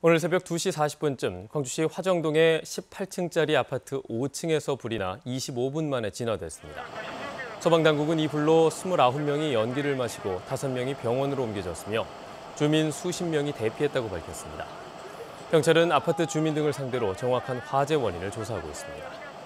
오늘 새벽 2시 40분쯤 광주시 화정동의 18층짜리 아파트 5층에서 불이 나 25분 만에 진화됐습니다. 소방당국은 이 불로 29명이 연기를 마시고 5명이 병원으로 옮겨졌으며 주민 수십 명이 대피했다고 밝혔습니다. 경찰은 아파트 주민 등을 상대로 정확한 화재 원인을 조사하고 있습니다.